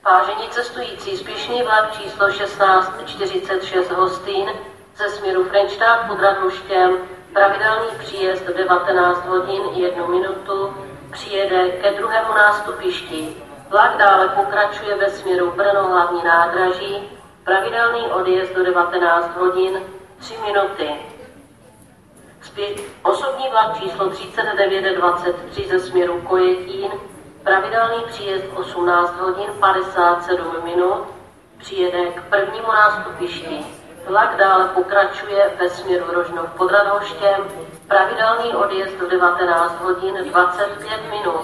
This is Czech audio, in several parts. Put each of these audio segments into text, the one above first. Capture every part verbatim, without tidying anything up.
Vážení cestující, spěšný vlak číslo šestnáct čtyřicet šest Hostýn ze směru Frenštát pod Radhoštěm, pravidelný příjezd v devatenáct hodin jednu minutu, přijede ke druhému nástupišti. Vlak dále pokračuje ve směru Brno hlavní nádraží, pravidelný odjezd do devatenáct hodin tři minuty. Spě- osobní vlak číslo třicet devět dvacet tři ze směru Kojetín, pravidelný příjezd osmnáct hodin padesát sedm minut, přijede k prvnímu nástupišti. Vlak dále pokračuje ve směru Rožnov pod Radhoštěm, pravidelný odjezd v devatenáct hodin dvacet pět minut.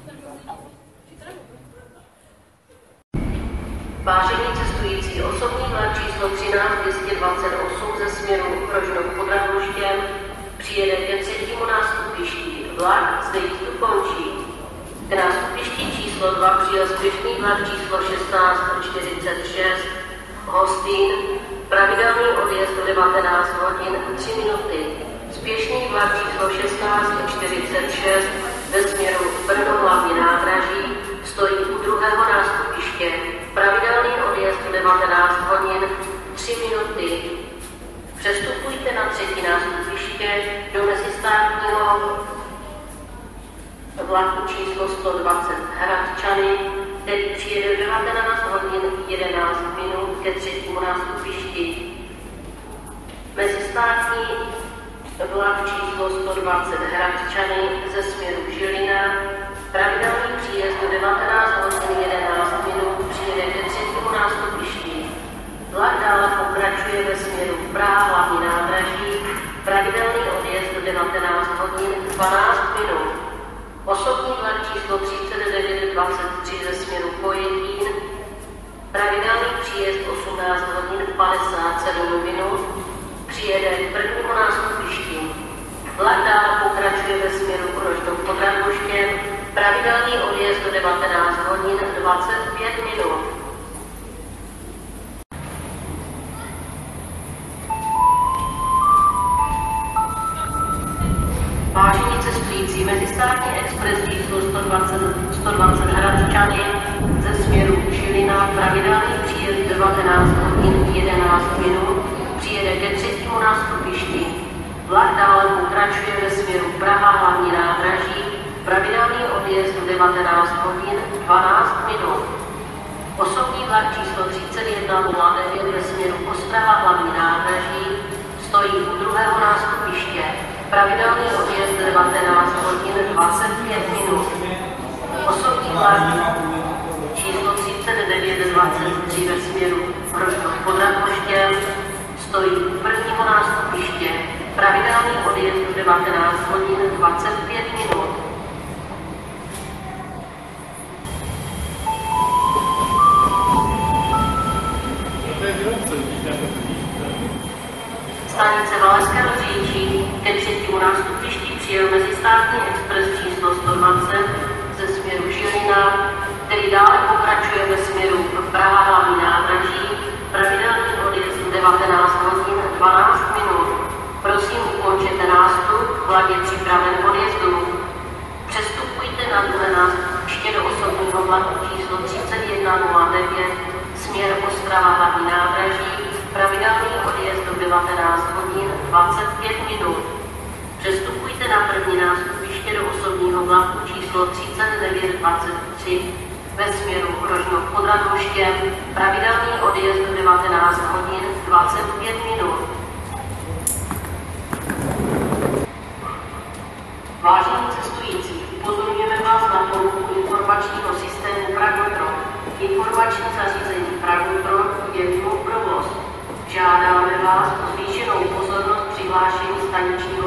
Vážení cestující, osobní vlak číslo třináct dvě stě dvacet osm ze směru Rožnov pod Radhoštěm přijede ke třetímu nástupišti. Vlak zde jízdu končí. K nástupišti číslo dva přijel spěšný vlak číslo šestnáct čtyřicet šest Hostýn, pravidelný odjezd do devatenáct hodin tři minuty. Spěšný vlak číslo šestnáct čtyřicet šest ve směru Brno hlavní nádraží stojí u druhého nástupiště. Pravidelný odjezd do devatenáct hodin tři minuty. Přestupujte na třetí nástupiště do mezistátního vlaku číslo sto dvacet Hradčany, který přijede v devatenáct hodin jedenáct minut ke třetímu nástupišti. Mezistátní vlak číslo sto dvacet Hradčany ze směru Žilina, pravidelný příjezd do devatenáct hodin jedenáct minut přijede ke třetímu nástupišti. Vlak dále pokračuje ve směru Praha hlavní nádraží, pravidelný odjezd do devatenáct hodin dvanáct minut. Osobní vlak číslo třicet devět dvacet tři ze směru Kojetín, pravidelný příjezd osmnáct hodin padesát sedm minut, přijede k prvnímu nástupišti. Vlak dále pokračuje ve směru Rožnov pod Radhoštěm, pravidelný odjezd do devatenáct hodin dvacet pět minut. Vážení cestující, mezistátní expres číslo sto dvacet, sto dvacet Hradčany ze směru Žilina, pravidelný příjezd devatenáct hodin jedenáct minut, přijede ke třetímu nástupišti. Vlak dále pokračuje ve směru Praha hlavní nádraží, pravidelný odjezd v devatenáct hodin dvanáct minut. Osobní vlak číslo třicet jedna nula devět ve směru Ostrava hlavní nádraží stojí u druhého nástupiště. Pravidelný odjezd devatenáct hodin dvacet pět minut. Osobní vlak číslo třicet devět dvacet tři ve směru Rožnov pod Radhoštěm stojí u prvního nástupiště. Pravidelný odjezd devatenáct hodin dvacet pět minut. Stanice Valašské Rozříčí ke třetímu nástupišti přijel mezistátní expres číslo sto dvacet ze směru Žilina, který dále pokračuje ve směru Praha hlavní nádraží, pravidelný odjezd devatenáct hodin dvanáct minut. Prosím, ukončete nástup, vlak je připraven k odjezdu. Přestupujte na druhé nástupiště do osobního vlaku číslo třicet jedna nula devět směr Ostrava hlavní nádraží, pravidelný odjezd do devatenáct hodin dvacet pět minut. Přestupujte na první nástupiště do osobního vlaku číslo třicet devět dvacet tři ve směru Rožnov pod Radhoštěm, pravidelný odjezd do devatenáct hodin dvacet pět minut. Vážení cestující, upozorňujeme vás na poruchu informačního systému Pragotron. Informační zařízení Pragotron je mimo provoz. Žádáme vás o zvýšenou pozornost při hlášení staničního